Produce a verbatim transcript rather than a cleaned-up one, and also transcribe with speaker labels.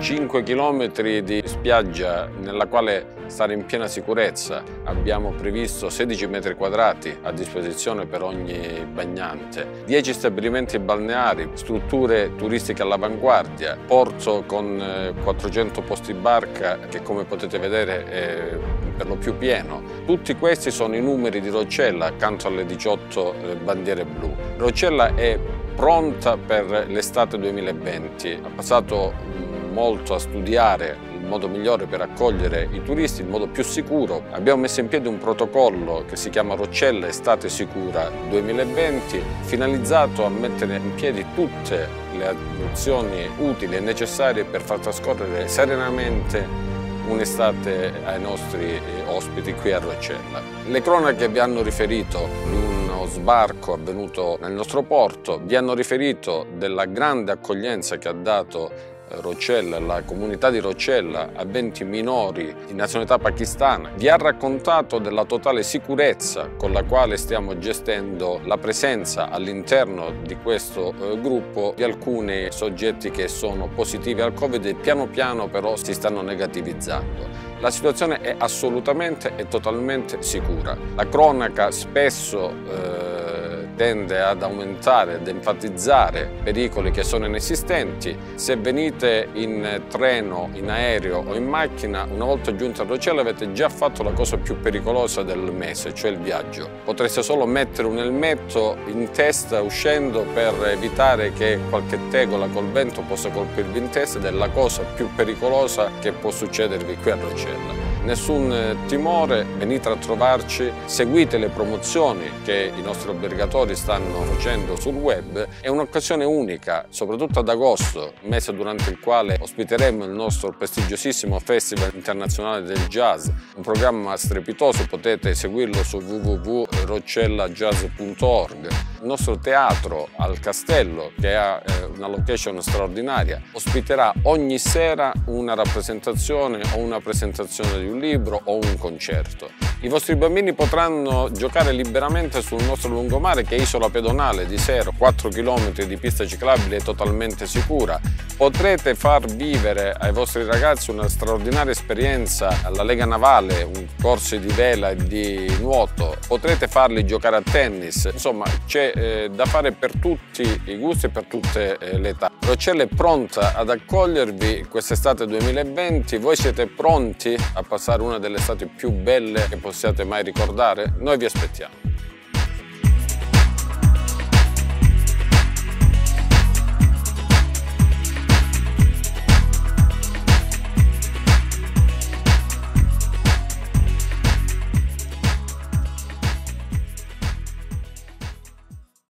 Speaker 1: cinque chilometri di spiaggia nella quale stare in piena sicurezza. Abbiamo previsto sedici metri quadrati a disposizione per ogni bagnante, dieci stabilimenti balneari, strutture turistiche all'avanguardia, porto con quattrocento posti barca che, come potete vedere, è per lo più pieno. Tutti questi sono i numeri di Roccella accanto alle diciotto bandiere blu. Roccella è pronta per l'estate duemilaventi. Ha passato molto a studiare il modo migliore per accogliere i turisti, il modo più sicuro. Abbiamo messo in piedi un protocollo che si chiama Roccella Estate Sicura duemilaventi, finalizzato a mettere in piedi tutte le azioni utili e necessarie per far trascorrere serenamente un'estate ai nostri ospiti qui a Roccella. Le cronache vi hanno riferito di uno sbarco avvenuto nel nostro porto, vi hanno riferito della grande accoglienza che ha dato Roccella, la comunità di Roccella, a venti minori di nazionalità pakistana. Vi ha raccontato della totale sicurezza con la quale stiamo gestendo la presenza all'interno di questo eh, gruppo di alcuni soggetti che sono positivi al Covid e piano piano però si stanno negativizzando. La situazione è assolutamente e totalmente sicura. La cronaca spesso eh, tende ad aumentare, ad enfatizzare pericoli che sono inesistenti. Se venite in treno, in aereo o in macchina, una volta giunti a Roccella avete già fatto la cosa più pericolosa del mese, cioè il viaggio. Potreste solo mettere un elmetto in testa uscendo per evitare che qualche tegola col vento possa colpirvi in testa, ed è la cosa più pericolosa che può succedervi qui a Roccella. Nessun timore, venite a trovarci, seguite le promozioni che i nostri albergatori stanno facendo sul web. È un'occasione unica, soprattutto ad agosto, mese durante il quale ospiteremo il nostro prestigiosissimo Festival Internazionale del Jazz, un programma strepitoso, potete seguirlo su w w w punto roccella jazz punto org. Il nostro teatro al Castello, che ha una location straordinaria, ospiterà ogni sera una rappresentazione o una presentazione di un libro o un concerto. I vostri bambini potranno giocare liberamente sul nostro lungomare, che è isola pedonale di Sero, quattro chilometri di pista ciclabile totalmente sicura. Potrete far vivere ai vostri ragazzi una straordinaria esperienza alla Lega Navale, un corso di vela e di nuoto. Potrete farli giocare a tennis. Insomma, c'è eh, da fare per tutti i gusti e per tutte eh, le età. Roccella è pronta ad accogliervi quest'estate duemilaventi. Voi siete pronti a passare una delle estati più belle che possiate mai ricordare? Noi vi aspettiamo.